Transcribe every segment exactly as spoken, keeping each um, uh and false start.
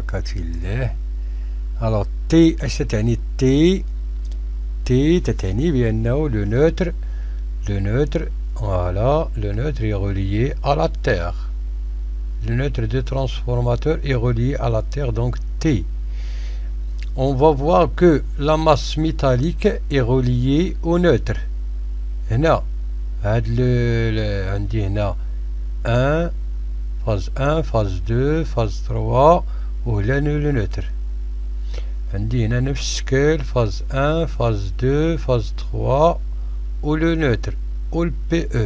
بركة الله. alors T اش تعني T T تعني بأنه le neutre le neutre voilà le neutre est relié à la Terre. Le neutre de transformateur est relié à la Terre, donc T. On va voir que la masse métallique est reliée au neutre. هنا هاد ل عندي هنا un phase un phase deux phase trois وهنا لو نوتر. عندي هنا نفس الشكل phase un phase deux phase trois ولو نوتر و البي او.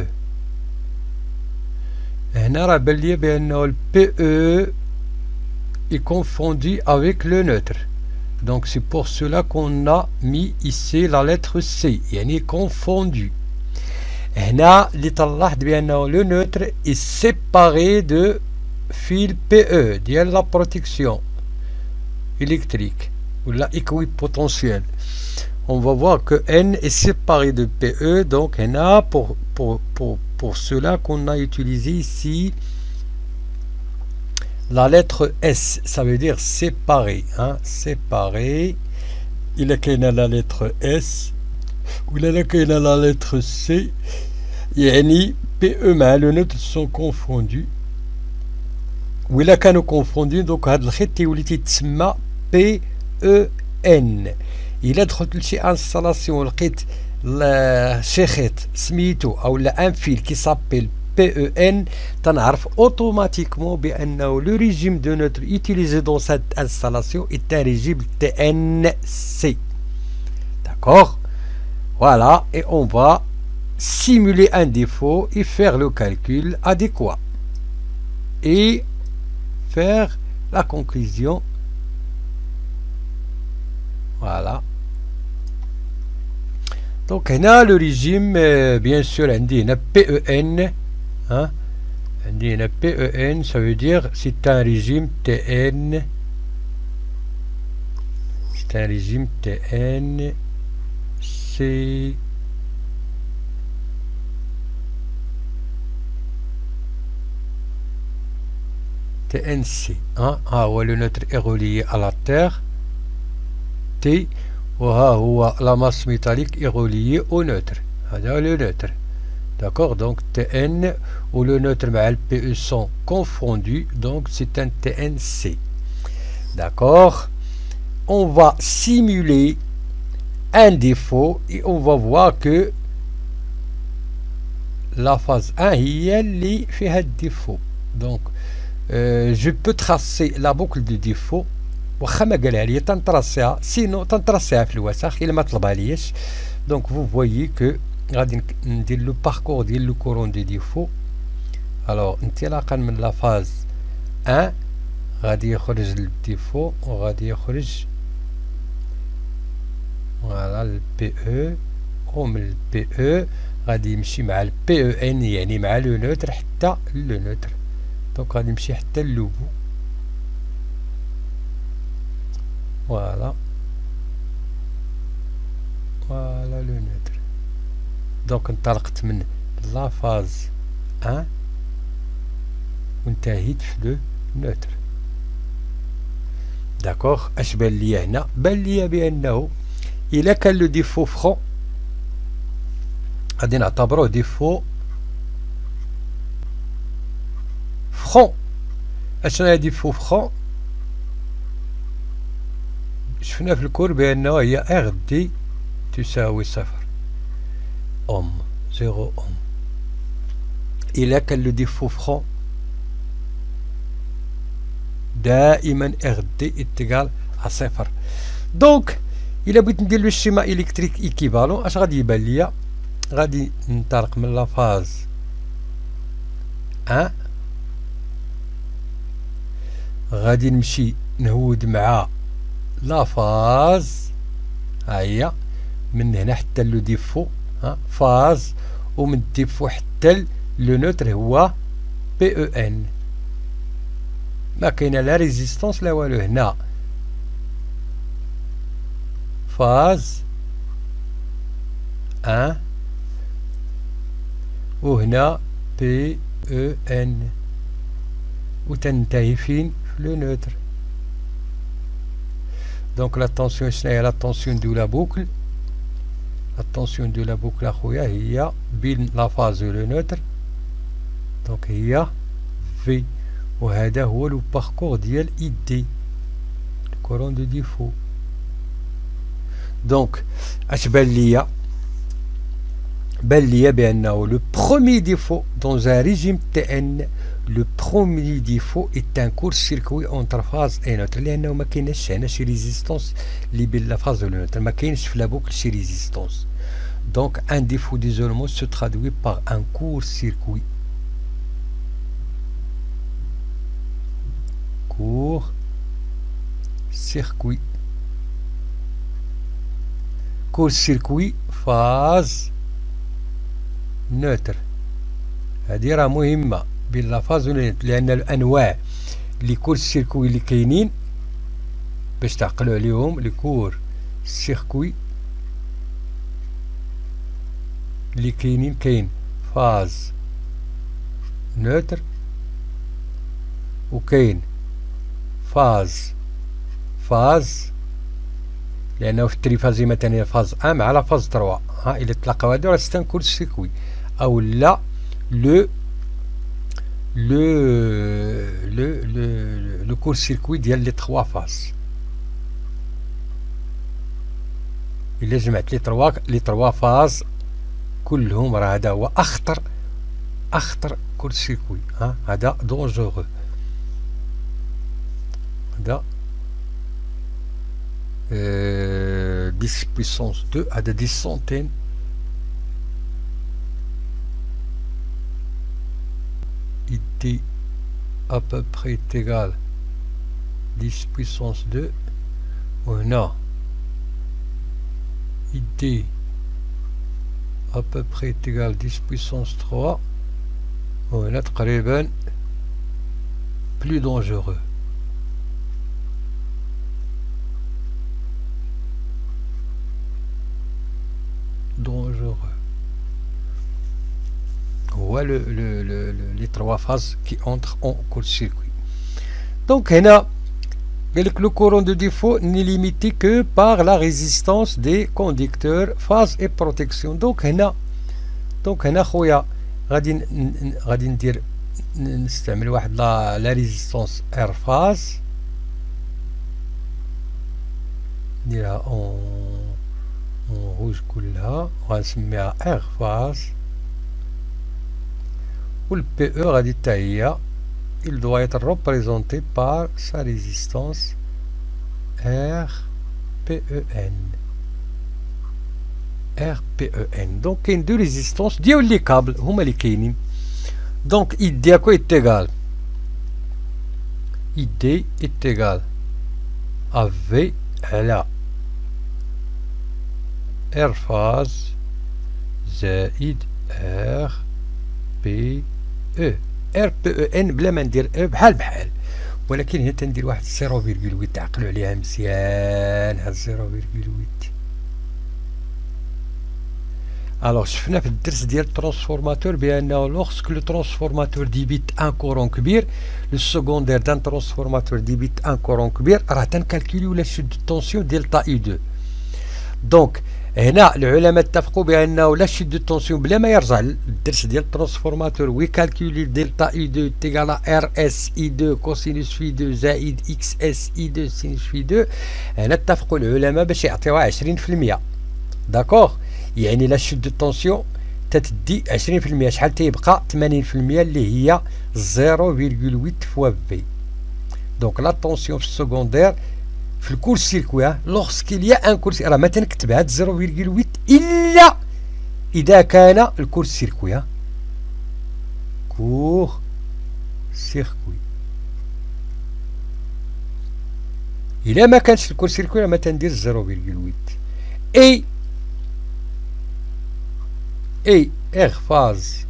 هنا راه بان ليا بانه البي او est confondu avec le neutre. Donc c'est pour cela qu'on a mis ici la lettre C, يعني confondu. هنا اللي تلاحظ بأنه le neutre est séparé de fil P E ديال la protection électrique ou la équipotentielle. On va voir que N est séparé de P E, donc هنا pour, pour, pour, pour cela qu'on a utilisé ici la lettre S, ça veut dire séparé, hein, séparé. Il a كاينة la lettre S ولا كاينة la lettre C. يعني P E مع le neutre sont confondus. ولا كانوا confondus donc هذا الخيط يولي تيتسمى P E N. إلا دخلت لشي انستالاسيون لقيت شي خيط سميتو أو لا ان فيل كي سابيل P E N, تنعرف automatiquement بأنه le régime de neutre utilisé dans cette installation est un régime T N C. D'accord? Voilà, et on va simuler un défaut et faire le calcul adéquat. Et faire la conclusion. Voilà. Donc, هنا le régime, euh, bien sûr, عندي هنا P E N. Hein? عندي هنا P E N, ça veut dire c'est un régime T N. C'est un régime T N C. T N C. Hein? Ah, ouais, le neutre est relié à la Terre. T. وها هو la masse métallique est reliée au neutre. هذا le neutre. D'accord, donc T N ou le neutre مع le P E sont confondus, donc c'est un T N C. D'accord, on va simuler un défaut et on va voir que la phase un هي اللي فيها الديفو. Donc euh, je peux tracer la boucle de défaut واخا ما قالها لي تنطراسيها سينو تنطراسيها في الوسخ الا ما طلبها ليش. دونك فو فويي كو غادي ندير لو باركور ديال لو كورون دي ديفو. الوغ انطلاقا من لا فاز واحد غادي يخرج الديفو وغادي يخرج فوالا البي او، ومن البي او غادي يمشي مع البي او ان يعني مع لو نوتر حتى لو نوتر. دونك غادي يمشي حتى اللوبو. فوالا فوالا لو نوتر. دونك انطلقت من لا فاز واحد وانتهيت في لو نوتر. داكوغ، اش بان ليا هنا؟ بان ليا بانه الا كان لو ديفو فرون غادي نعتبروه ديفو فرون. اشنو هي ديفو فرون؟ شفنا في الكور بانه هي ار دي تساوي صفر اوم زيرو اوم. الا كان لو ديفو فرون دائما ار دي اتقال على صفر. دونك الا بغيت ندير لو شيما الكتريك ايكيفالون اش غادي يبان ليا؟ غادي ننطلق من لا فاز واحد، غادي نمشي نهود مع لا فاز، ها هي من هنا حتى لو ديفو، ها فاز، ومن الديفو حتى لو نوتر هو بي او ان. ما كاينه لا ريزيستونس لا والو. هنا فاز واحد وهنا بي او ان وتنتهي فين؟ في لو نوتر. دونك لا طونسيون شنو هي لا طونسيون دو لا بوكل لا طونسيون دو لا بوكل اخويا هي بين لا فاز و لو نوتر دونك هي في وهذا هو لو باركور ديال اي دي كورون دو ديفو دونك اش بان ليا بان ليا بانه لو بروميي ديفو دون ان ريجيم تي ان لو بروميي ديفو est un court circuit entre phase et neutre لانه ما كايناش هنا شي ريزيستونس اللي بين لا فاز و النوتر ما كاينش في لا بوكل شي ريزيستونس دونك ان ديفو ديزولمون se traduit par un court circuit court circuit court circuit phase نوتر هذه راه مهمة بين لا فاز و النوتر لأن الأنواع لي كور سيركوي اللي كاينين باش تعقلوا عليهم لي كور سيركوي اللي كاينين كاين فاز نوتر وكاين فاز فاز لأنه في التريفازي مثلا فاز واحد مع لا فاز ثلاثة ها إلا تلاقاو هادو راه سيت ان كور سيركوي أو لا لو لو لو لو لو كور سيركوي ديال لي تخوا فاز إلا جمعت لي تروا لي تروا فاز كلهم راه هذا هو أخطر أخطر كور سيركوي ها هذا دونجورو هذا dix puissance deux à des centaines it à peu près est égal dix puissance deux وهنا it à peu près est égal dix puissance trois وهنا تقريبا plus dangereux dangereux هو le, le, le, le, les trois phases qui entrent en court-circuit. Donc هنا قالك le courant de défaut n'est limité que par la résistance des conducteurs phase et protection. donc هنا donc هنا خويا غادي غادي ندير نستعمل واحد لا لا ريزيستونس ار فاز نديرها اون اون روج كلها وغنسميها ار فاز و le P E غادي حتى هي il doit être représenté par sa résistance R P E N R P E N. donc كاين دو ريزيستونس ديال لي كابل هما اللي كاينين donc I D à quoi est égal I D est égal à V على R phase زائد R P E R P E N بلا ما ندير E بحال بحال ولكن هنا تندير واحد صفر فاصلة ثمانية تعقلوا عليها مزيان هاد صفر فاصلة ثمانية. الوغ شفنا في الدرس ديال الترانسفورماتور بانه لوغسك لو ترانسفورماتور ديبيت ان كورون كبير لو سكوندير دان ترانسفورماتور ديبيت ان كورون كبير راه تنكالكوليو لا شد الطونسيون ديال اي دو. دونك هنا العلماء اتفقوا بانه لا شد الطونسيون بلا ما يرجع للدرس ديال الترانسفورماتور ويكالكولي دلتا اي دو تيغال ار اس اي دو كوسينوس في دو زائد اكس اس اي دو سينوس في دو. هنا اتفقوا العلماء باش يعطيوها عشرين في المية. داكوغ يعني لا شد الطونسيون تتدي عشرين في المية شحال تيبقى ثمانين في المية اللي هي صفر فاصلة ثمانية فوا في. دونك لا طونسيون في السكوندير في الكور سيركوي لوغسكيل يا ان كور راه ما تنكتب هاد صفر فاصلة ثمانية الا اذا كان الكور سيركوي كور سيركوي الا ما كانش الكور سيركوي ما تندير صفر فاصلة ثمانية اي اي ار فاز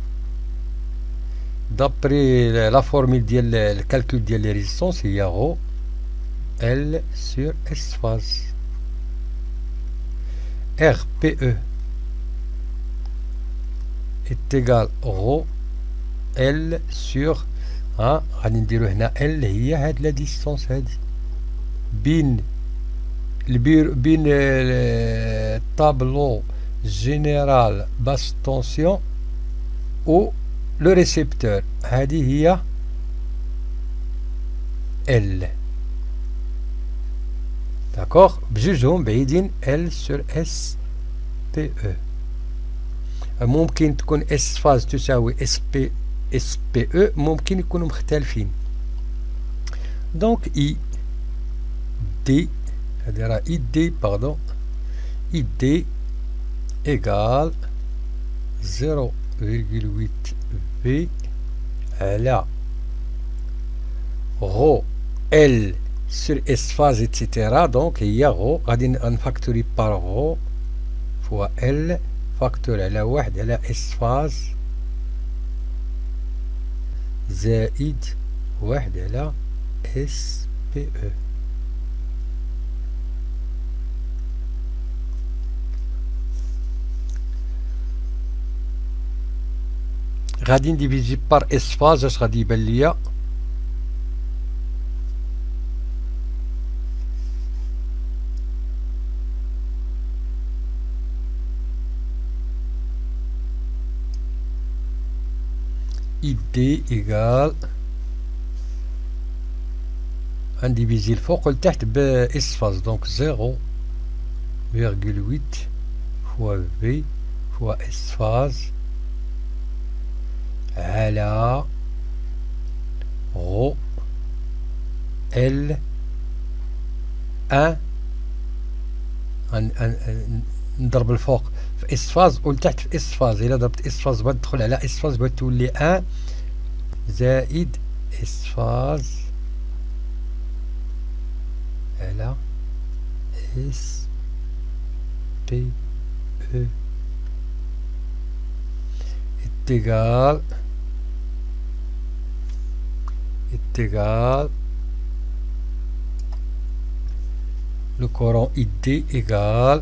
دابري لا فورميل ديال الكالكول ديال لي ريزيستونس هي غو L sur S phase R P E est égal rho L sur ها غادي نديرو هنا L هي هاد لا ديستونس هادي بين بين الطابلو جينيرال باس طونسيون و لو ريسيبتور هذه هي ال داكوغ بجوجهم بعيدين ال سور اس بي او ممكن تكون اس فاز تساوي اس بي اس بي او ممكن يكونوا مختلفين دونك اي دي هذه راه اي دي باردون اي دي ايغال زيرو فيرغول ويت في على غو ال sur S phase et cetera donc هي غو غادي نفاكتوري بار غو فوا ال فاكتور على واحد على S phase زائد واحد على اس بي او غادي نديفيزي بار اس فاز اش غادي يبان ليا اي دي ايغال غنديفيزي الفوق لتحت باس فاز دونك زيرو فيرغول ويت فوا في فوا اس فاز على غو ال ان نضرب الفوق في اس فاز ولتحت في اس فاز الا ضربت اس فاز بغات تدخل على اس فاز بغات تولي ان زائد اس فاز على اس بي او est égal est égal le courant I D égale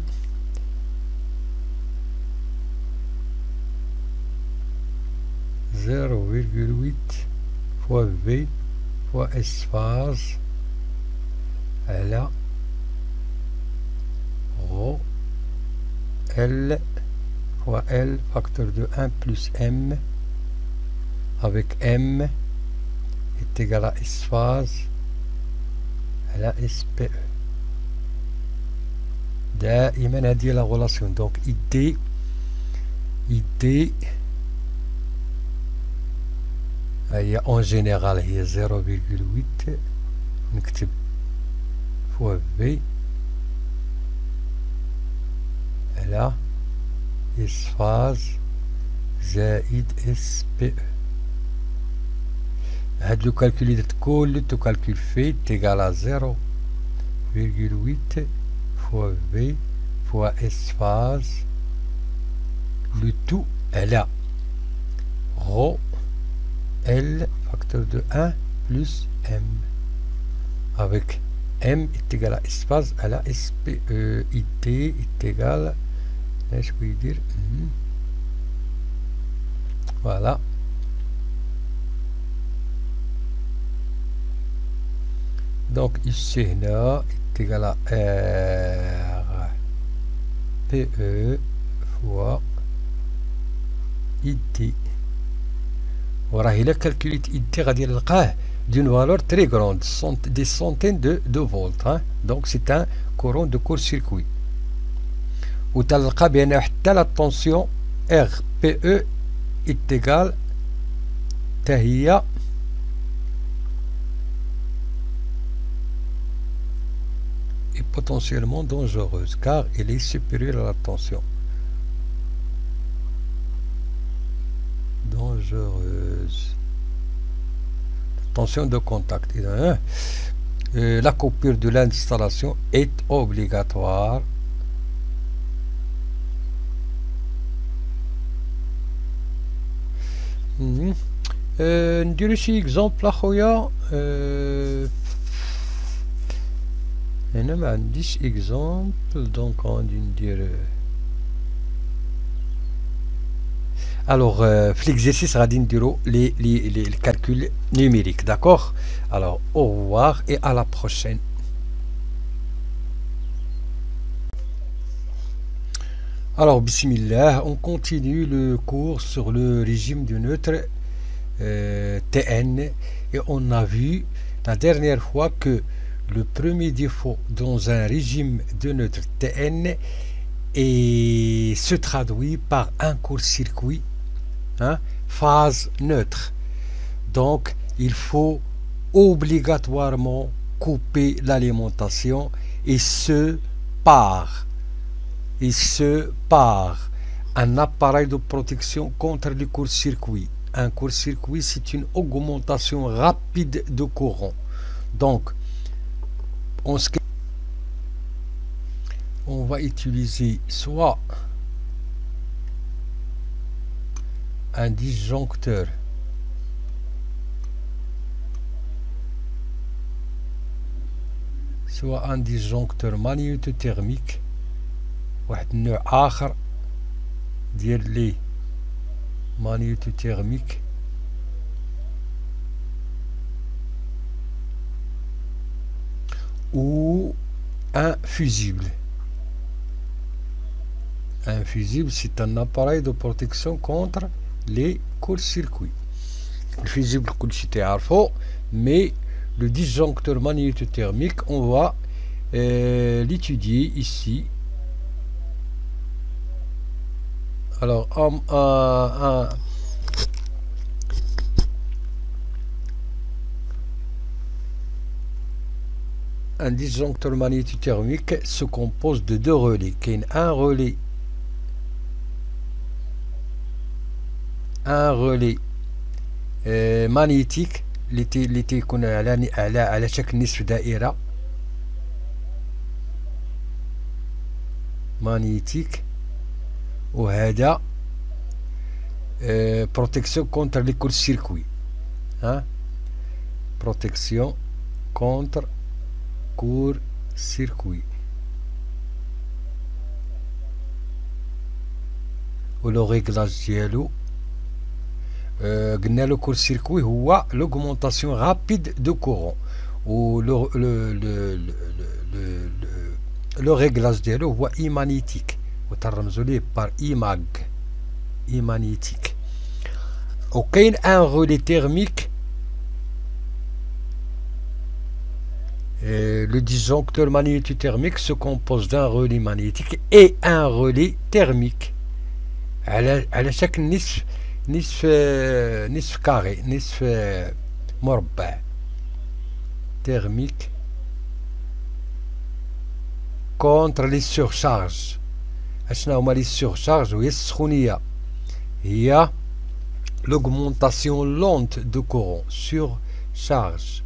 zéro virgule huit fois V fois S phase على rho L fois L facteur de un plus M avec M est égal à S phase à la S P E دائما هذه لا غولاسيون دونك اي دي اي دي هي اون جينيرال هي زيرو فيرغول ويت نكتب فوا في على اس فاز زائد اس بي او هاد لو كالكول درت كل تو كالكول في تيغال زيرو فيرغول ويت fois V fois S phase le tout على rho L facteur de un plus M avec M est égal à S phase à la S P E I T est égal je peux dire mm. voilà donc ici هنا est égal à R P E fois I D وراه إلا كالكوليت I D غادي نلقاه d'une valeur très grande des centaines de, de volts hein. donc c'est un courant de court-circuit وتلقى بأن حتى la tension R P E est égal تا هي est potentiellement dangereuse car elle est supérieure à la tension dangereuse tension de contact et, hein, euh, la coupure de l'installation est obligatoire mmh. euh, نديرو شي اكزومبل اخويا euh, هنا ما عنديش اكزومبل دونك غادي ندير الوغ في ليكزيرسيس غادي نديرو لي لي لي الكالكول نيميريك داكوغ الوغ او revoir et à la prochaine. Alors, bismillah, on continue le cours sur le régime du neutre euh, T N et on a vu la dernière fois que le premier défaut dans un régime de neutre T N est, se traduit par un court-circuit, hein, phase neutre. Donc, il faut obligatoirement couper l'alimentation et ce par et ce par un appareil de protection contre les court-circuits. Un court-circuit, c'est une augmentation rapide de courant. Donc, on, on va utiliser soit un disjoncteur soit un disjoncteur magnétothermique واحد النوع آخر ديال لي magnétothermique ou un fusible. Un fusible, c'est un appareil de protection contre les courts-circuits. Le fusible, كلشي تعرفو, mais le disjoncteur magnétothermique, on va euh, l'étudier ici. Alors, un, un, un disjoncteur magnétothermique se compose de deux relais. Qu'il y a un relais, un relais euh, magnétique اللي تيكون على على على شكل نصف دائرة magnétique. وهذا euh, protection contre les courts-circuits, hein? protection contre court-circuit. ولو ريغلاج ديالو قلنا له court-circuit هو l'augmentation rapide de courant و le le le le le réglage ديالو هو imagnétique وترمزوا ليه par imag imagnétique. وكاين un relais thermique. Euh, le disjoncteur magnétothermique se compose d'un relais magnétique et un relais thermique على على شكل نصف نصف نصف كاري نصف مربع thermique contre les surcharges. اشنا هما لي surcharges وهي السخونية هي l'augmentation lente de courant surcharge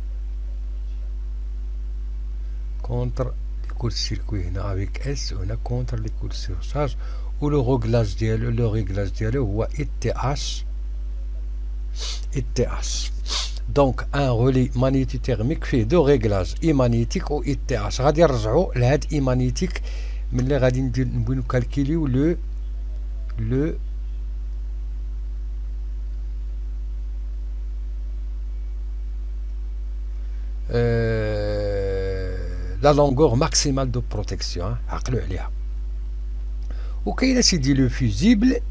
contre les court-circuits هنا avec S وهنا contre les court-surcharge. و le réglage ديالو le réglage ديالو هو I T H I T H. donc un relais magnétothermique فيه دو ريغلاج I magnétique و I T H. غادي نرجعو لهاد I magnétique ملي غادي ندير نبغي نكالكيليو لو لو la longueur maximale de protection. عقلوا عليها. وكاين سيدي لو فيزيبل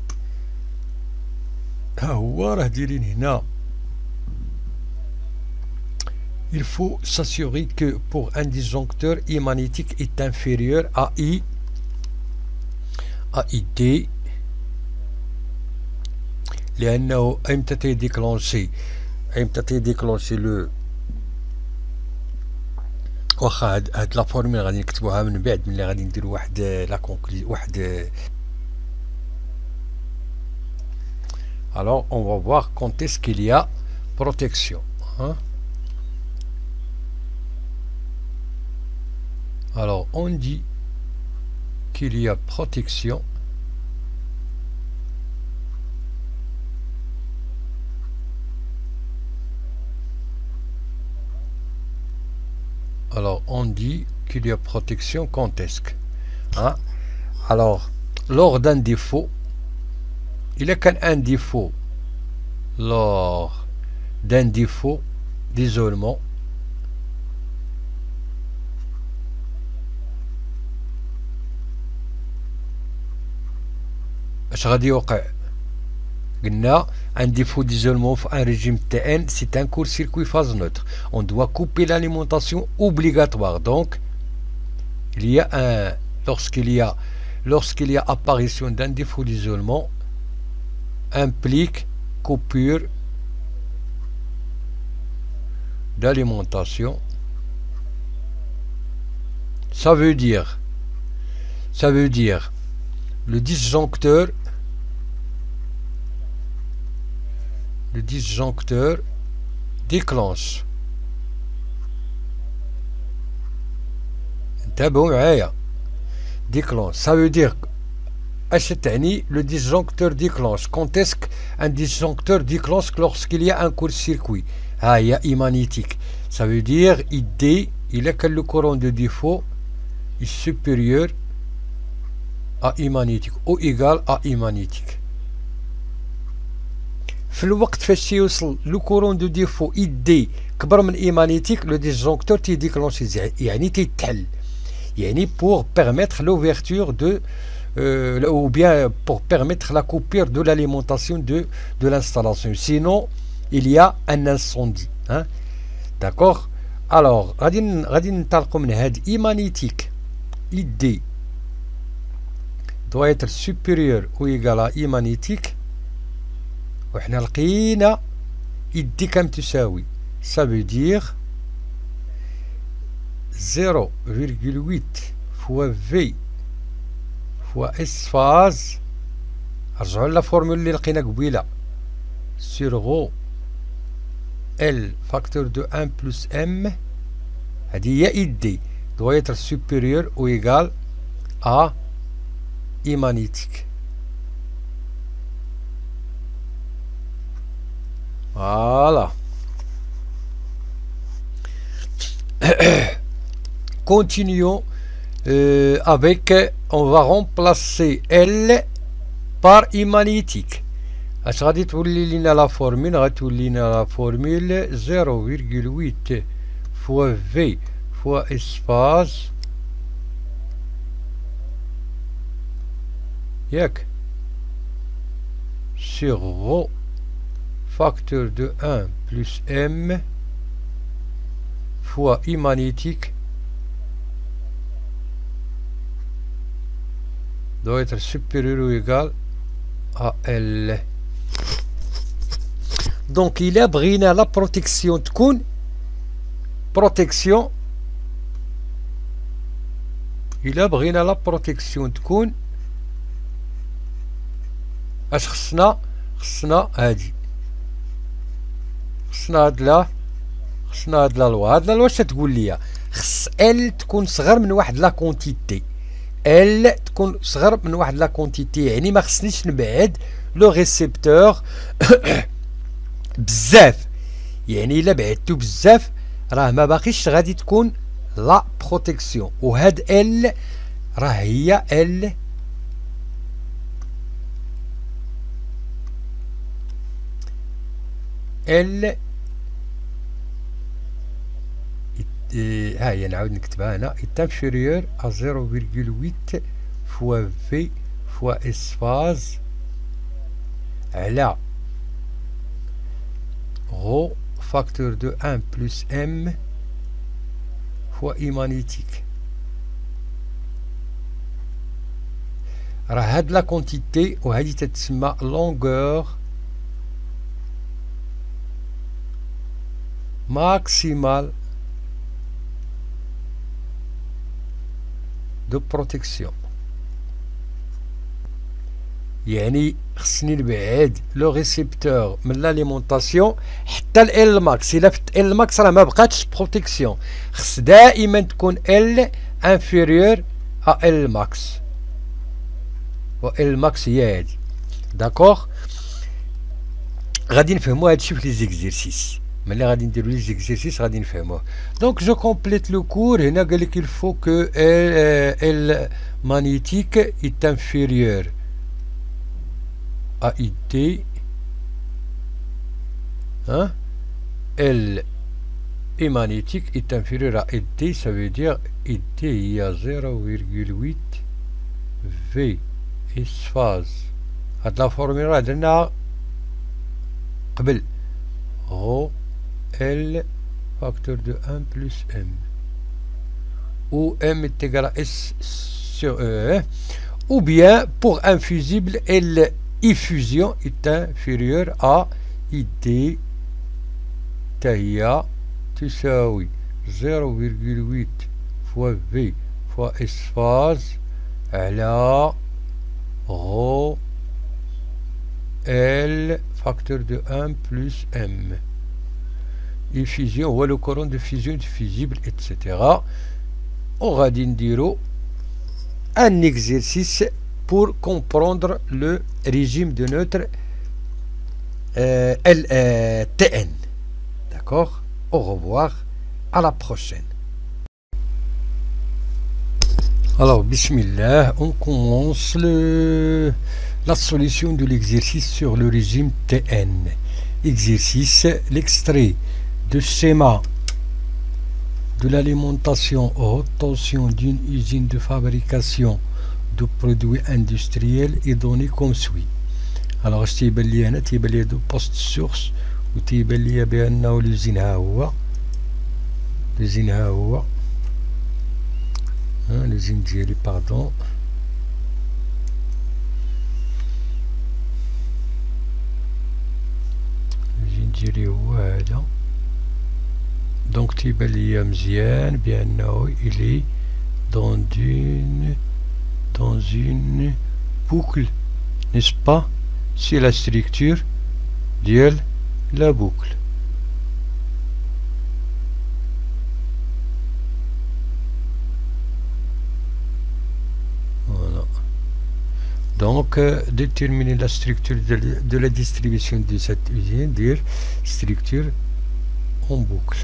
ها هو راه دايرين هنا. Il faut s'assurer que pour un disjoncteur I magnétique est inférieur à I à I D لأنه إمتى تيديكلونشي إمتى تيديكلونشي لو واخا هاد هاد لا فورمول غادي نكتبوها من بعد ملي غادي نديرو واحد لا كونكلي واحد. alors on va voir quand est-ce qu'il y a protection, hein? alors on dit qu'il y a protection alors on dit qu'il y a protection quand est-ce que, hein? alors lors d'un défaut, il y a qu'un défaut lors d'un défaut d'isolement اش غادي يوقع؟ قلنا un défaut d'isolement في un régime T N, c'est un court-circuit phase neutre. On doit couper l'alimentation obligatoire. Donc, il y a un, lorsqu'il y a, lorsqu'il y a apparition d'un défaut d'isolement, implique coupure d'alimentation. Ça veut dire, ça veut dire, le disjoncteur le disjoncteur déclenche. انتبهوا معايا. déclenche, ça veut dire اش تعني le disjoncteur déclenche. Quand est-ce qu'un disjoncteur déclenche? Lorsqu'il y a un court-circuit. ها هي I magnétique. Ça veut dire I D, il a que le courant de défaut est supérieur à I magnétique ou égal à I magnétique. في الوقت فاش يوصل لو كورون دو ديفو اي دي كبر من اي مانيتيك لو ديسجونكتور تيديكلونشي يعني تيتحل يعني pour permettre l'ouverture de euh, ou bien pour permettre la coupure de l'alimentation de de l'installation, sinon il y a un incendie, hein. D'accord. alors غادي غادي ننطلقوا من هاد اي مانيتيك اي دي doit être supérieur ou égal à I magnétique وحنا لقينا إدي كم تساوي. ça veut dire zéro virgule huit fois V fois S phase. رجعوا لا فورمول اللي لقينا قبيله sur rho L facteur de un plus M. هذه هي إدي doit être supérieur ou égal à I magnétique. Voilà. Continuons euh, avec, on va remplacer L par I magnétique. اش غادي تولي لينا لا فورمول؟ غتولي لينا لا فورمول zéro virgule huit fois V fois espace ياك sur rho facteur de un plus M fois I magnétique doit être supérieur ou égal à L. Donc il a بغينا la protection تكون protection il a بغينا la protection تكون اش خصنا؟ خصنا هادي خصنا هاد لا خصنا هاد لا لوا. هاد لا لوا اش تقول ليا؟ خص ال تكون صغر من واحد لا كونتيتي ال تكون صغر من واحد لا كونتيتي يعني ما خصنيش نبعد لو ريسيبتور بزاف. يعني الا بعدتو بزاف راه ما باقيش غادي تكون لا بروتيكسيون. وهاد ال راه هي ال ال ها هي نعاود نكتبها هنا est inférieur à zéro virgule huit fois V fois espace على rho facteur de un plus M fois I magnétique. راه هاد لا كونتيتي وهادي تتسمى longueur maximale de protection. يعني خصني نبعد لو ريسيبتور من لاليمونطاسيون حتى ال ال ماكس. الا فت ال ماكس راه ما بقاتش بروتيكسيون. خص دائما تكون ال انفيريور ا ال ماكس و ال ماكس هي هادي. داكوغ. غادي نفهموا هادشي في لي زيكزيرسيس. ملي غادي نديرو لي زيكزيرسيس غادي نفهموه. دونك جو كومبليت لو كور. هنا قالك il faut que ال magnétique est inférieur à I D, hein, L est magnétique est inférieur à I D, ça veut dire I D il y a zéro virgule huit V espace هاد لا فورمولا درنا قبل رو ال فاكتور دو un plus m où m est égal à s sur e, ou bien pour un fusible L effusion est inférieur à id تهي تساوي zéro virgule huit fois v fois s phase على rho L facteur de un plus m. Effusion ou le courant de fusion de fusible, et cetera. On va dire un exercice pour comprendre le régime de notre euh, L, euh, T N. D'accord? Au revoir, à la prochaine. Alors, bismillah, on commence le, la solution de l'exercice sur le régime T N. Exercice, l'extrait de schéma de l'alimentation à haute tension d'une usine de fabrication de produits industriels est donné comme suit. Alors, je t'ai dit هنا تيبان لي دو بوست سورس وتيبان لي بأنه l'usine ها هو l'usine ها هو l'usine ديالي باردون l'usine ديالي هو هذا. Donc تيبان لي مزيان بأنه il est dans une dans une boucle, n'est-ce pas? C'est la structure de la boucle. Voilà. Donc, euh, déterminer la structure de, de la distribution de cette usine, dire structure en boucle.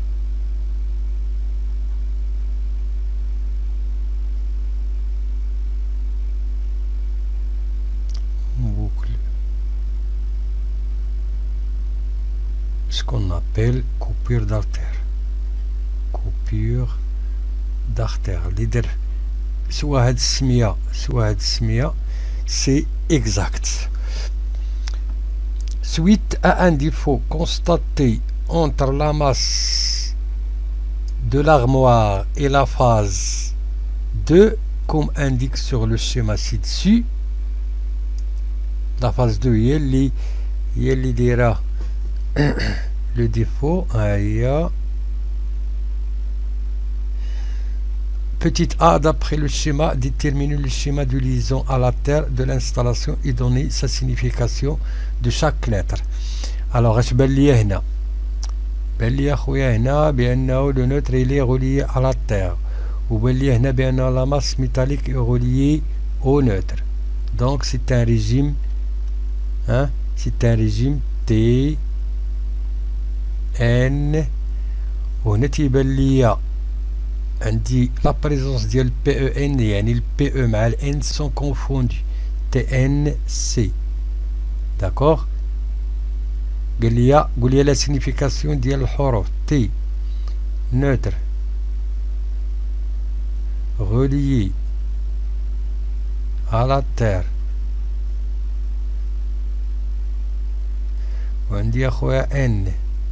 Boucle, ce qu'on appelle coupure d'artère, coupure d'artère. Leader, soit هاد السمية soit هاد السمية c'est exact. Suite à un défaut constaté entre la masse de l'armoire et la phase deux, comme indique sur le schéma ci-dessus. La phase deux, il y dira le défaut. Petite a, d'après le schéma, déterminer le schéma de liaison à la terre de l'installation et donner sa signification de chaque lettre. Alors, je vais lire هنا. بان لي اخويا هنا بانه le neutre il est relié à la terre. وبان لي هنا بان la masse métallique est reliée au neutre. Donc, c'est un régime Hein? C'est un régime T N. وهنا تيبان ليا عندي la présence ديال P E N يعني ال P E مع ال N sont confondus. T N C. D'accord? قال ليا قول لي la signification ديال الحروف T neutre relié à la terre. وعندي اخويا N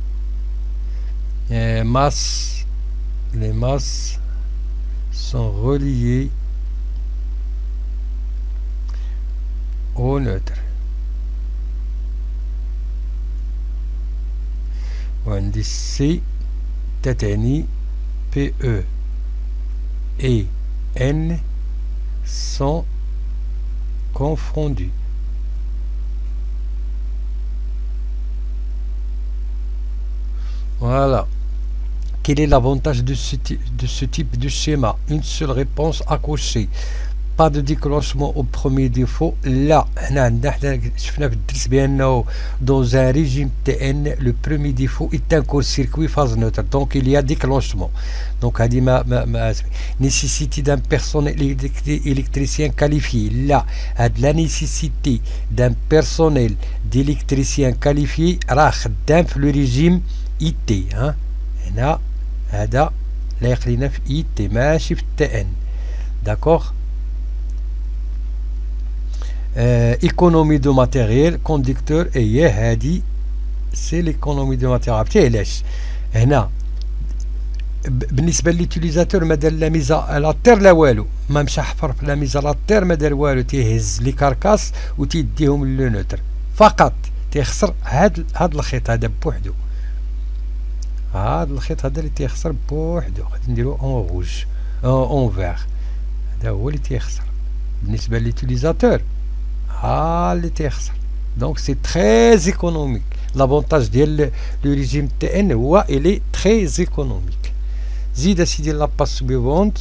et masse, les masses sont reliées au neutre. وعندي C تتعني P E et N sont confondus. Voilà. Quel est l'avantage de ce, de ce type de schéma? Une seule réponse à cocher. Pas de déclenchement au premier défaut. Là, dans un régime T N, le premier défaut est un court-circuit phase neutre. Donc, il y a déclenchement. Donc, ma, ma, ma nécessité d'un personnel électricien qualifié. Là, la nécessité d'un personnel d'électricien qualifié, le régime I T. hein هنا هذا لا يخلينا في I T ماشي في T N. d'accord. ايكونومي دو ماتيريال كوندكتور هي هادي سي ليكونومي دو ماتيريال. عرفتي علاش هنا بالنسبه لليوتيليزاتور ما دار لا ميزا لا تير لا والو، ما مشى حفر في لا ميزا لا تير ما دار والو، تيهز لي كاركاس وتيديهم لو نوتر فقط، تيخسر هاد هاد الخيط هذا بوحدو، هاد الخيط هذا اللي تيخسر بوحدو، غادي نديرو اون روج اون فيغ، هذا هو اللي تيخسر بالنسبه لليوتيليزاتور، ها اللي تيخسر. دونك سي تري ايكونوميك. لافونتاج ديال لو ريجيم تي ان هو الي تري ايكونوميك. زيد اسيدي لاباج سويفونت،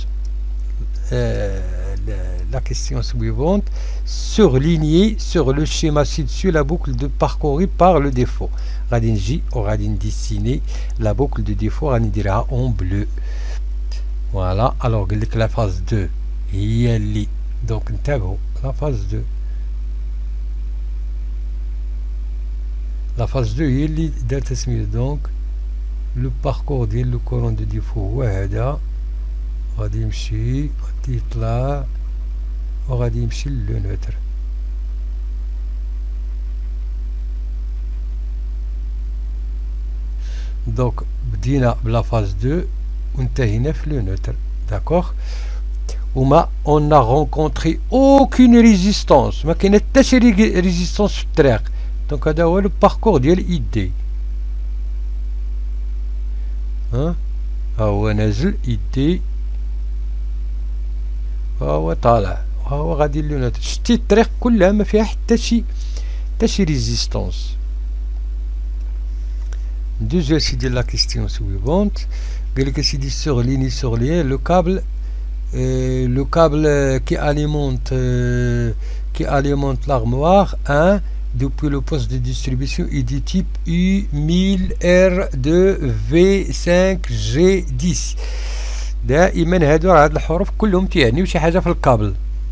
la question suivante, surligner sur le schéma ci-dessus la boucle de parcourue par le défaut. غادي نجي وغادي نديسيني la boucle de défaut غادي نديرها en bleu. Voilà, alors قال لك la phase deux هي اللي دونك نتابعو la phase deux. La phase deux هي اللي دارت سميتو دونك لو باركور ديال لو كورون دو ديفو هو هذا، غادي يمشي غادي يطلع وغادي يمشي لو نوتر. دونك بدينا بلا فاز دو وانتهينا في لو نوتر. داكوغ، وما اون ا رونكونتري اوكين ريزيستونس، ما كاينه حتى شي ريزيستونس في الطريق. دونك هذا هو لو باركور ديال اي دي. ها ها هو نازل اي دي، ها هو طالع، ها هو غادي لو نوتر. شتي الطريق كلها ما فيها حتى شي حتى شي ريزيستونس. ندوزو سيدي لا كيستيون سويفونت. قالك سيدي سورليني سورليي لو كابل لو كابل كي اليمونت كي اليمونت لارموار un depuis le poste de distribution est du type U mille R deux V cinq G dix. دائما هادو راه هاد الحروف كلهم تيعنيو شي حاجه في الكابل،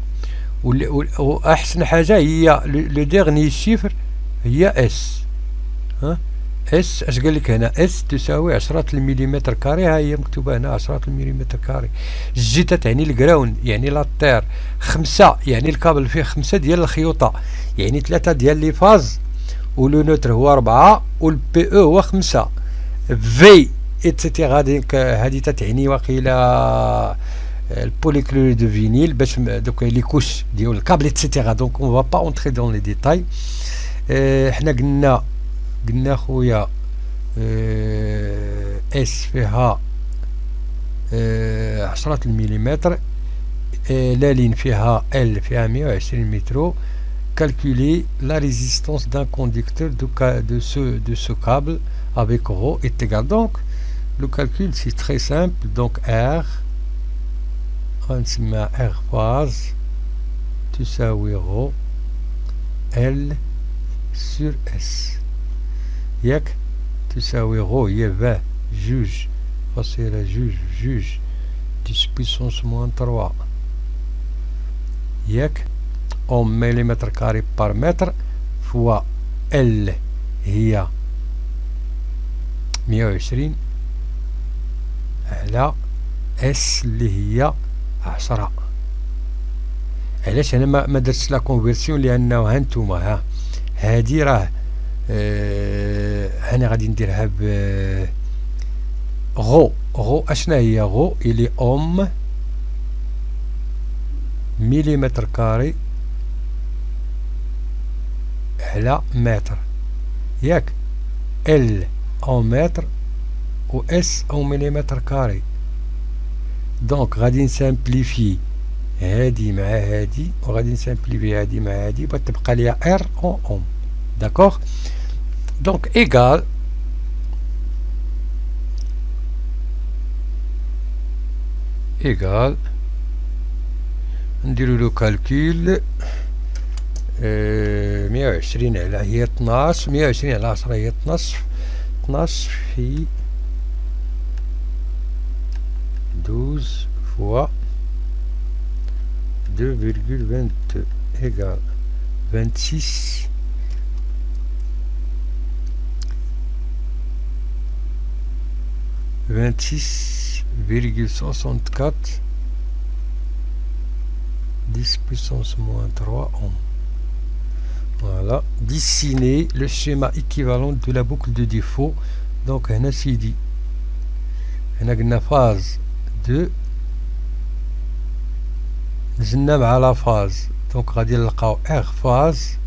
واحسن حاجه هي لو ديرني شيفر هي اس. ها اس اش قال لك هنا؟ اس تساوي عشرة المليمتر كاري، ها هي مكتوبه هنا عشرة المليمتر كاري. جيتا تعني الجراوند يعني لا تير، خمسة يعني الكابل فيه خمسة ديال الخيوطه، يعني ثلاثه ديال لي فاز، ولو نوتر هو أربعة، والبي او هو خمسة، في اتسيتيرا. هادي تتعني واقيلا البوليكلوريد دو فينيل باش دوك لي كوش ديال الكابل اتسيتيرا. دونك اون فا با اونتري دون لي ديتاي. اه حنا قلنا قلنا خويا اه اس فيها اه عشرة المليمتر، اه لالين فيها ال فيها مية وعشرين مترو. calculer la résistance d'un conducteur de, de, ce, de ce câble avec ρ est égal. Donc le calcul c'est très simple. Donc R غنسميها R phase تساوي ρ L sur S، ياك تساوي ρ هي vingt جوج فاصلة جوج جوج dix puissance moins trois، ياك en مليمتر كاري بار متر، فوا ال هي مية وعشرين على اس اللي هي عشرة. علاش انا ما, ما درتش لا كونفيرسيون؟ لانه ها نتوما ها هادي راه اه انا غادي نديرها ب غو غو اشنا هي غو الي اوم مليمتر كاري على متر، ياك ال او متر و اس او مليمتر كاري. دونك غادي نسامبليفي هادي مع هادي، وغادي نسامبليفي هادي مع هادي باش تبقى ليا ار او اوم. داكوغ، دونك ايغال ايغال نديرو لو كالكول. اه مية وعشرين على هي اثناش، مية وعشرين على عشرة هي اثناش، اثناش في دوز فوا deux virgule vingt-deux égale vingt-six vingt-six virgule soixante-quatre dix puissance moins trois ohms. Voilà, dessiner le schéma équivalent de la boucle de défaut. Donc هنا سيدي هنا قلنا phase deux نزلنا مع لا phase. دونك غادي نلقاو R phase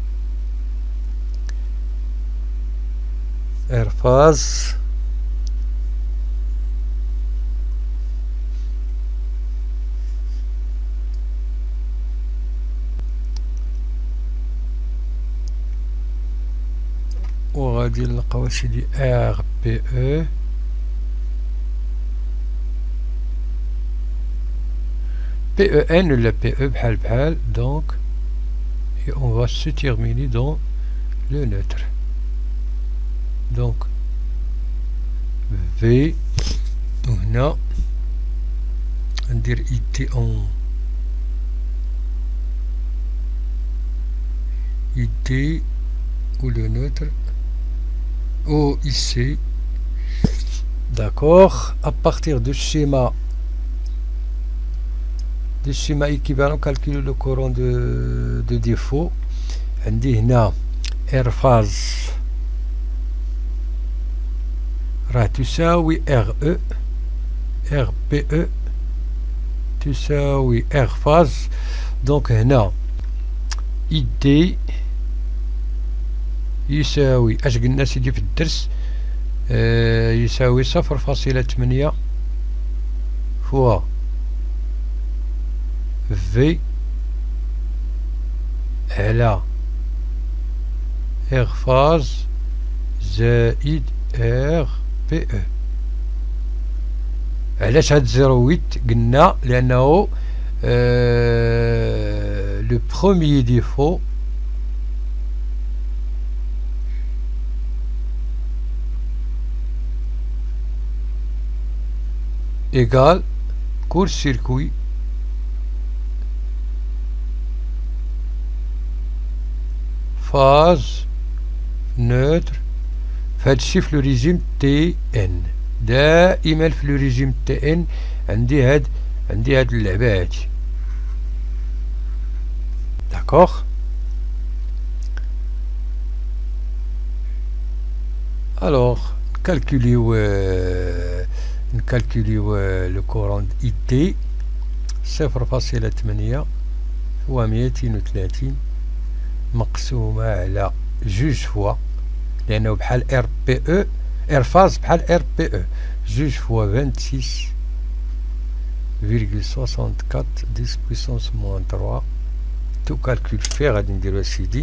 R phase وغادي نلقاو سيدي R P E P E N ولا P E بحال بحال. donc et on va se terminer dans le neutre. donc V وهنا ندير I T en I T ou le neutre O I C. d'accord. à partir du schéma du schéma équivalent, calculer le courant de, de défaut. عندي هنا R phase راه تساوي R E R P E تساوي R phase. donc هنا I D يساوي اش قلنا سيدي في الدرس آه يساوي صفر فاصلة ثمانية فوا في على R phase زائد R P E. علاش هاد زيرو ويت قلنا؟ لأنه آه لو بروميي ديفو égal court circuit phase neutre. فهادشي في لو ريجيم تي ان. دائما في لو ريجيم تي ان عندي هاد عندي هاد اللعبة هادي. داكوغ. الوغ نكالكوليو نكالكوليو لو كورون اي تي صفر فاصلة ثمانية فوا ميتين وثلاثين مقسومة على جوج فوا لأنه بحال ار بي او ار فاز بحال ار بي او جوج فوا vingt-six virgule soixante-quatre dix puissance moins trois. تو كالكول في غادي نديرو اسيدي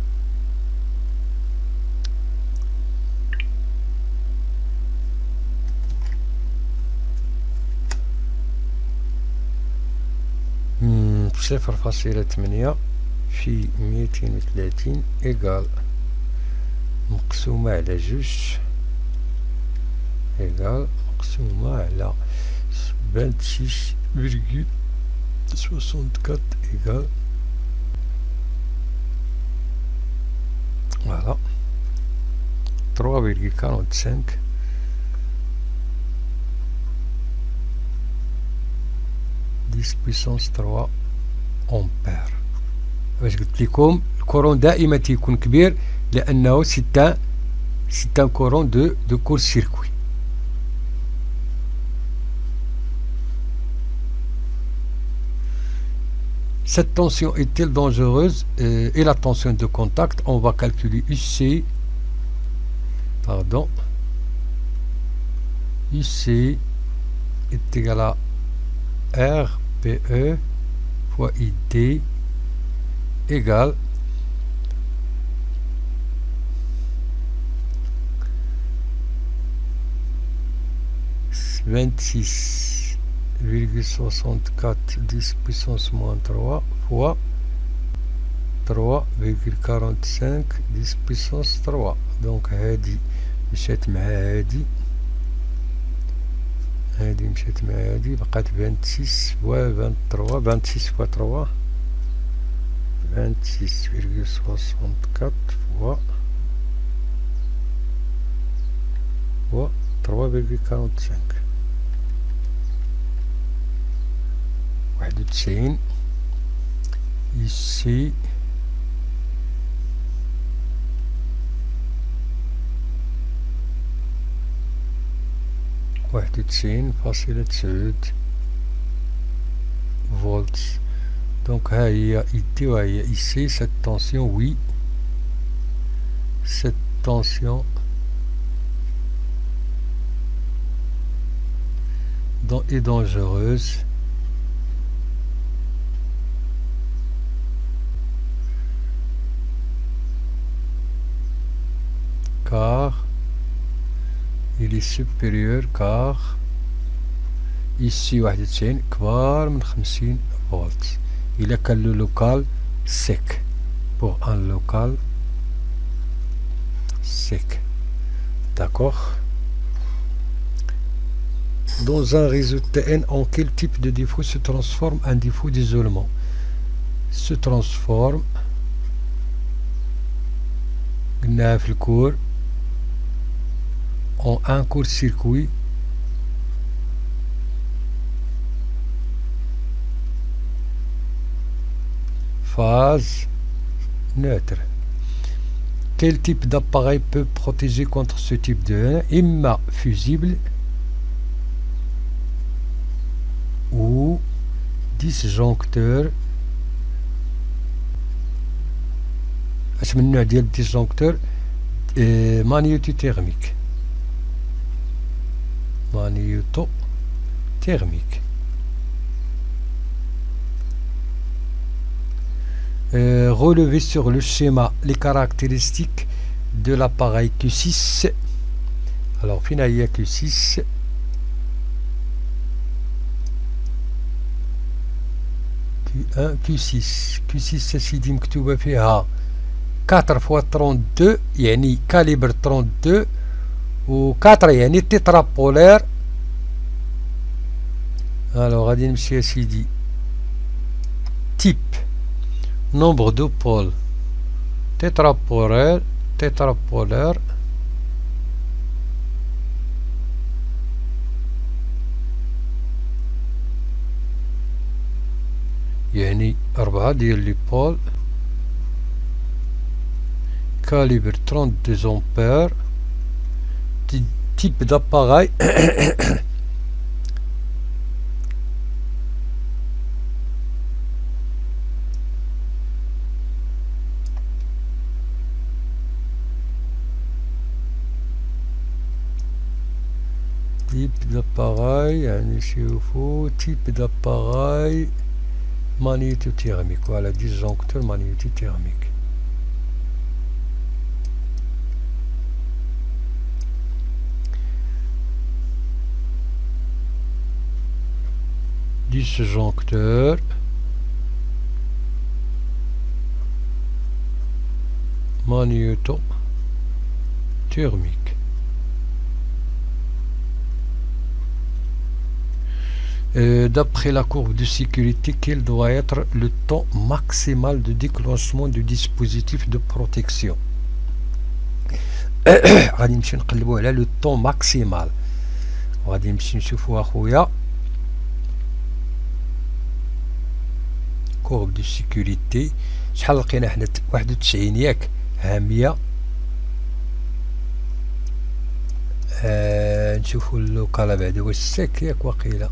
صفر فاصلة ثمانية في ميتين وثلاثين إيكال مقسومة على جوج إيكال مقسومة على vingt-six virgule soixante-quatre إيكال فوالا trois virgule quarante-cinq dix puissance trois أمبير. باش قلت لكم الكورون دائما تيكون كبير لأنه سيتا سيتا كورون دو دو كور سيركوي. Cette tension est-elle dangereuse euh, et la tension de contact, on va calculer U C, pardon, U C est égal à R P E fois I D égale vingt-six virgule soixante-quatre dix puissance moins trois fois trois virgule quarante-cinq dix puissance trois. donc هادي مشات مع هادي هادي مشات مع هادي بقات vingt-six fois vingt-trois vingt-six fois trois vingt-six virgule soixante-quatre fois fois trois virgule quarante-cinq واحد وتسعين. ici واحد وتسعين فاصلة تسعود فولت. دونك ها هي يدي وهي ici cette tension, oui, cette tension est dangereuse car il est supérieur, car ici واحد وتسعين كبار من خمسين فولت. إلا كان لو لوكال سيك pour un local sec. D'accord. Dans un réseau T N, en quel type de défaut se transforme un défaut d'isolement? Se transforme قلناها في الكور en un court-circuit phase neutre. Quel type d'appareil peut protéger contre ce type de haine? Imma fusible ou disjoncteur. اش من النوع ديال الديسجونكتور؟ مانيوتوثيرميك. مانيوتوثيرميك. Euh, relever sur le schéma les caractéristiques de l'appareil Q six. Alors, finalement, Q six. Q un, Q six. Q six, سيدي مكتوبة فيها quatre fois trente-deux يعني calibre trente-deux و quatre يعني tétrapolaire. Alors, غادي نمشي يا سيدي type nombre de pôles tétrapolaire tétrapolaire يعني أربعة ديال لي بول. calibre trente-deux ampères. type d'appareil type d'appareil يعني نشوفو type d'appareil magnétothermique. Voilà, disjoncteur magnétothermique. Disjoncteur magnétothermique. Euh, D'après la courbe de sécurité, quel doit être le temps maximal de déclenchement du dispositif de protection? غادي نمشي نقلبو على لو طون ماكسيمال. غادي نمشي نشوفو اخويا كورب دو سيكوريتي. شحال لقينا حنا؟ واحد وتسعين ياك؟ ها مية. آه نشوفو اللوكالا بعدا واش ساك ياك واقيلا.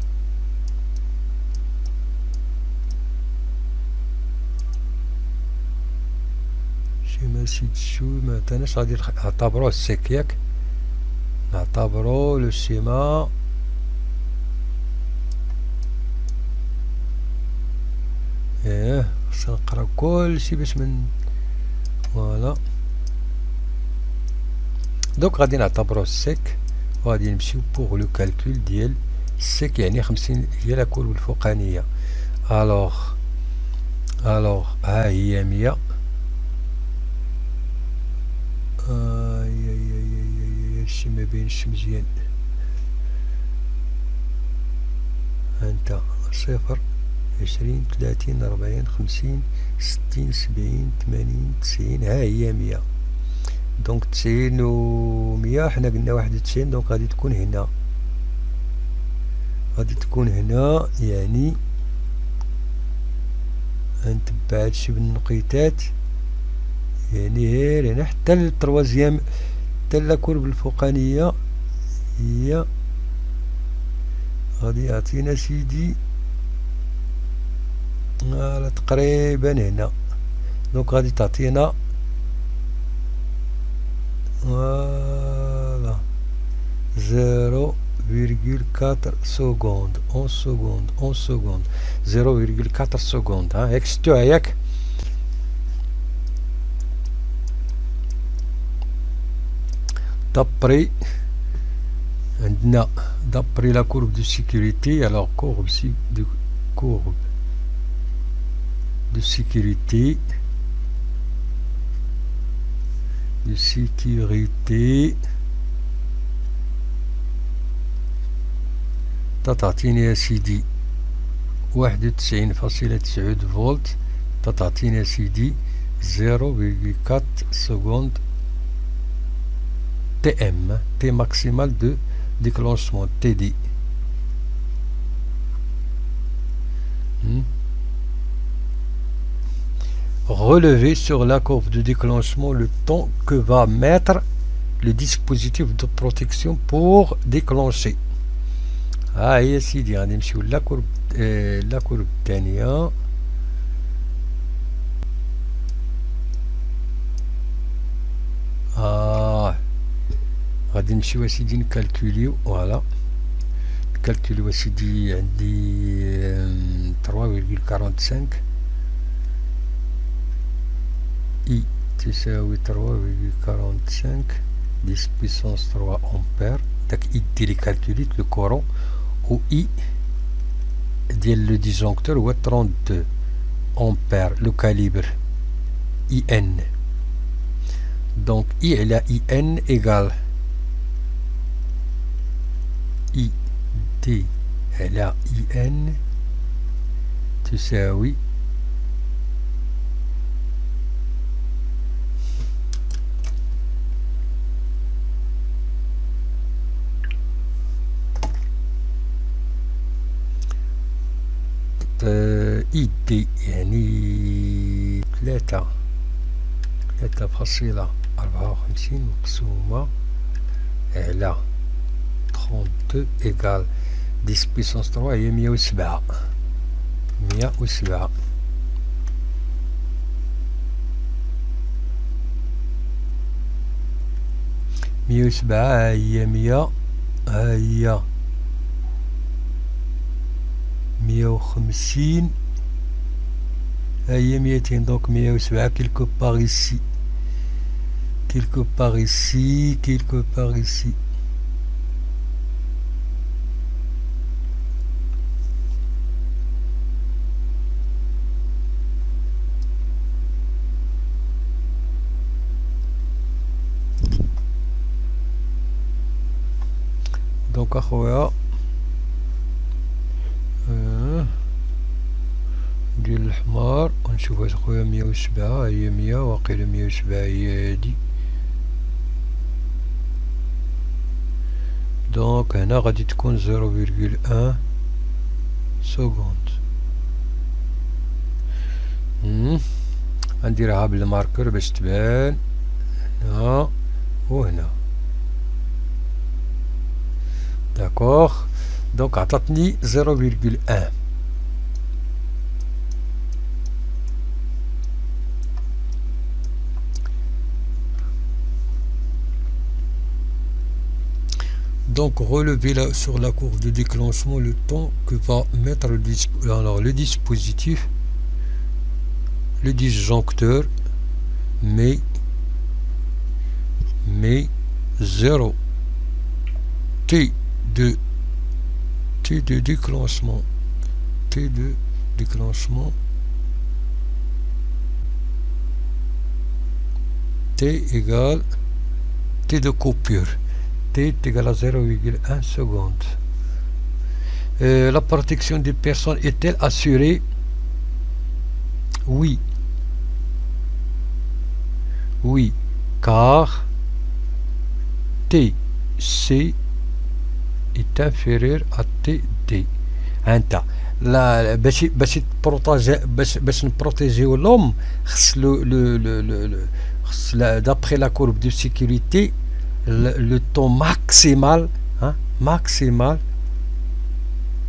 شي ماشي تشو متناش غادي نعتبروه ساك ياك؟ نعتبرو لو سيما ايه خصنا نقرا كلشي باش من فوالا. دوك غادي نعتبروه سيك وغادي نمشيو بوغ لو كالكول ديال سيك يعني خمسين هي لا كورب الفوقانية. الوغ الوغ ها هي مية. اي اي اي هادشي ما بينش مزيان. هانتا صفر عشرين ثلاثين أربعين خمسين ستين سبعين ثمانين تسعين ها هي مية. دونك تسعين و مية حنا قلنا واحد وتسعين. دونك غادي تكون هنا غادي تكون هنا يعني غنتبع هادشي بالنقيتات يعني غير هنا حتى التروازيام حتى لا كورب الفوقانية هي غادي يعطينا سيدي فوالا تقريبا هنا. دونك غادي تعطينا فوالا زيرو فيرغول كاتر سكوند اون سكوند اون سكوند زيرو فيرغول كاتر سكوند. ها ياك شفتوها ياك. دابري عندنا دابري لا كورب دو سيكوريتي. الوغ كورب سي دو كورب de sécurité de sécurité تعطيني يا سيدي واحد وتسعين فاصلة تسعود فولت. تعطيني يا سيدي زيرو فيغول كات سكوند تي ام تي ماكسيمال دو déclenchement تي دي. Relever sur la courbe de déclenchement le temps que va mettre le dispositif de protection pour déclencher. ها هي سيدي غادي نمشيو لا كورب آه لا كورب الثانية. اه غادي نمشيو اسيدي نكالكوليو. فوالا نكالكوليو اسيدي عندي ثلاثة فاصلة خمسة وأربعين I تساوي ثلاثة فاصلة خمسة دix puissance trois ampères. داك I ديالي كالكوليت لو كورون و I ديال لو ديجونكتور هو اثنين وثلاثين امبير لو كاليبر I N. دونك I على I N ايغال I D على I N تساوي اي دي يعني ثلاثة ثلاثة فاصلة أربعة وخمسين مقسومة على ثلاثين إيكال دix بيسونس ثلاثة هي مية وسبعة مية وسبعة. مية وسبعة هي مية هي مية وخمسين هي ميتين. دونك مية وسبعة كيلكو باغ ici كيلكو باغ ici كيلكو باغ ici. دونك اخويا ديال الحمار ونشوف واش خويا مية وسبعة هي مية واقيلا مية وسبعة هي هادي. دونك هنا غادي تكون زيرو فيرغول واحد سكوند. غنديرها بالماركر باش تبان هنا وهنا. داكوغ دونك عطاتني زيرو فيرغول واحد. Donc relever la, sur la courbe de déclenchement le temps que va mettre le, disp alors, le dispositif, le disjoncteur, mais, mais zéro T de T de déclenchement, T de déclenchement, T égale T de coupure. T est égal à zéro virgule un seconde. Euh, la protection des personnes est-elle assurée? Oui. Oui, car T C est inférieur à T D. انت لا باش باش تبروتاجي باش باش نبروتيجيو لوم خص لو لو لو خص دابري لا كورب دو سيكوريتي le, le temps maximal hein, maximal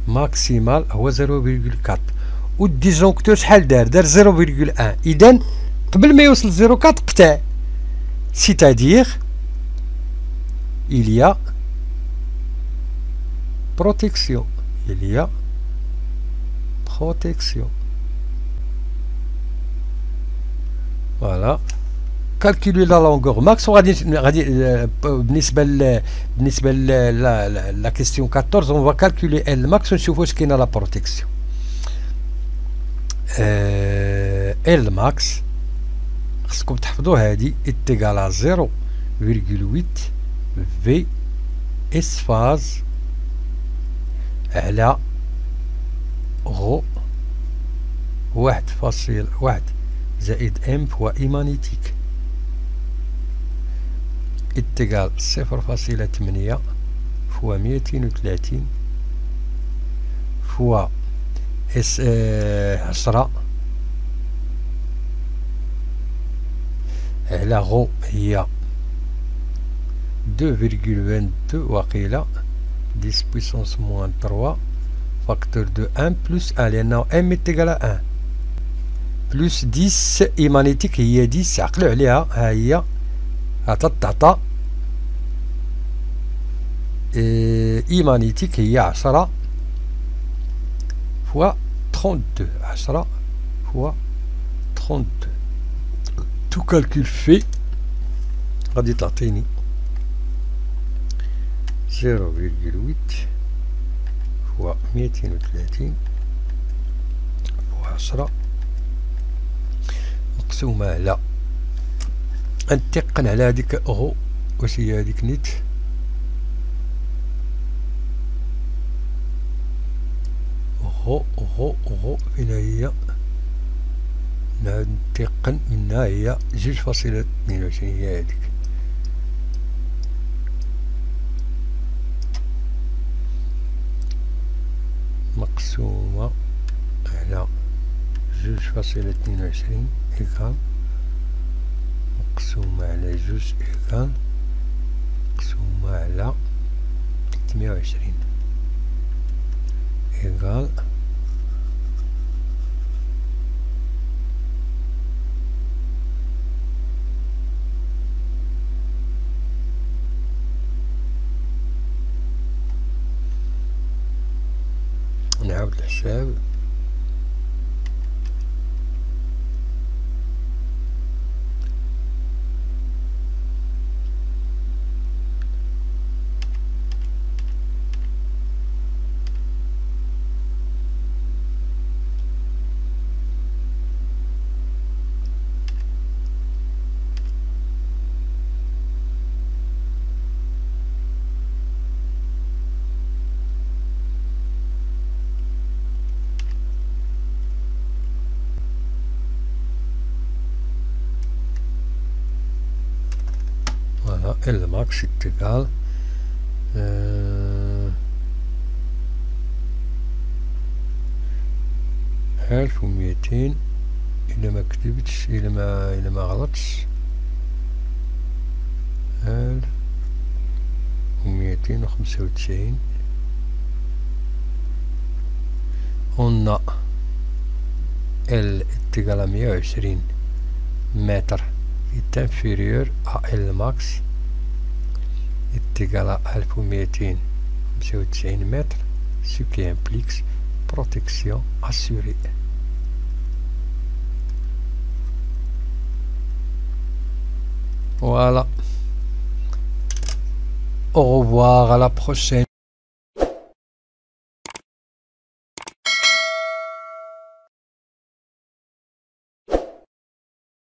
ماكسيمال هو زيرو فيرغول أربعة، و الديجونكتور شحال دار؟ دار زيرو فيرغول واحد. إذا قبل ما يوصل زيرو أربعة قطع، سيتادير il y a protection. Il y a protection. Voilà. Calculer la longueur max. غادي غادي بالنسبة ل بالنسبة ل la question quatorze on va calculer L max ونشوفوا واش كاينة la protection. L max خصكم تحفظوا هادي est égal à zéro virgule huit V S phase على غو واحد فاصل واحد زائد ام فوا اي مانيتيك اتقال صفر فاصلة ثمانية فوا ميتين وثلاثين فوا اس عشرة على غو هي deux virgule vingt-deux وقيلة dix puissance moins trois facteur de un plus un لأنه m est égal à un plus dix إيمانيتيك هي dix عقلوا عليها ها هي غتعطى إيمانيتيك هي عشرة فوا trente-deux عشرة فوا trente-deux تو كالكول في غادي تعطيني زيرو فيرغول huit فوا ميتين وثلاثين فوا عشرة مقسومة على نتقن على هاديك غو واش هي هاديك نيت غو غو غو فين هي نعاود نتقن منها هي جوج فاصلة اثنين وعشرين هي هاديك مقسومة على جوج فاصلة اثنين وعشرين إيكال مقسومة على جوج إيكال مقسومة على ثمانية وعشرين إيكال نعاود الحساب L max est égal euh, ألف وميتين إلا ما كتبتش إلا ما إلا ما غلطش ألف وميتين وخمسة وتسعين on a L est égal à مية وعشرين mètres est inférieur à L max est égal à ألف وميتين وخمسة وتسعين mètres, ce qui implique protection assurée. Voilà. Au revoir, à la prochaine.